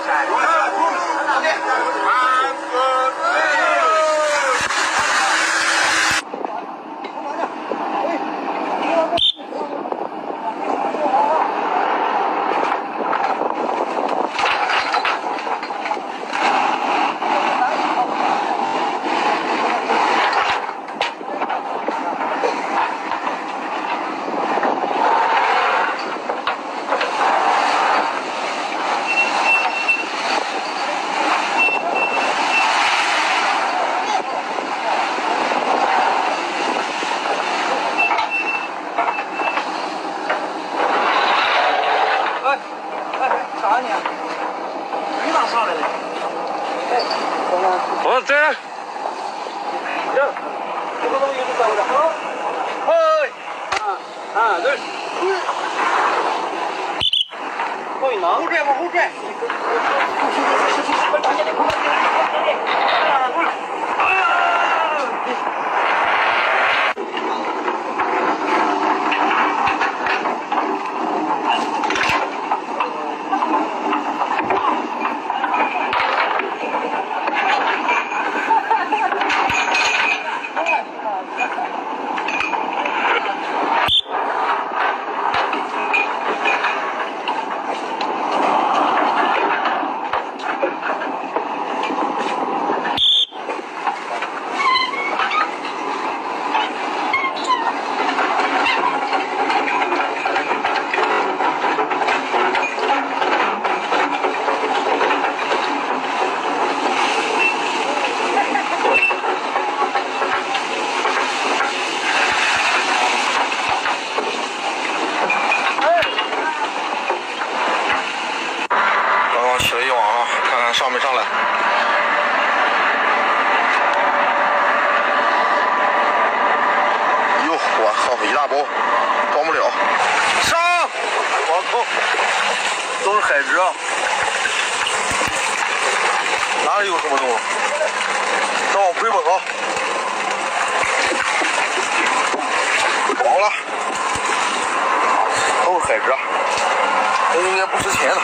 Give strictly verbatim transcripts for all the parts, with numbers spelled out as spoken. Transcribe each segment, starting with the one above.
我这，这，这个东西是怎么的？哎，啊啊，对，可以拿。后拽，往后拽。 上没上来？哟，我靠，一大包，装不了。上！我靠，都是海蜇啊！哪里有什么动物？让我回本啊！好了，都是海蜇，这应该不值钱的。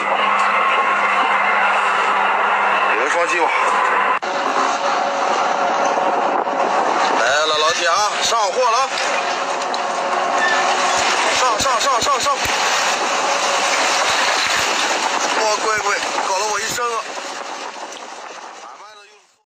双击吧，来了，老铁啊，上货了，上上上上上，我乖乖。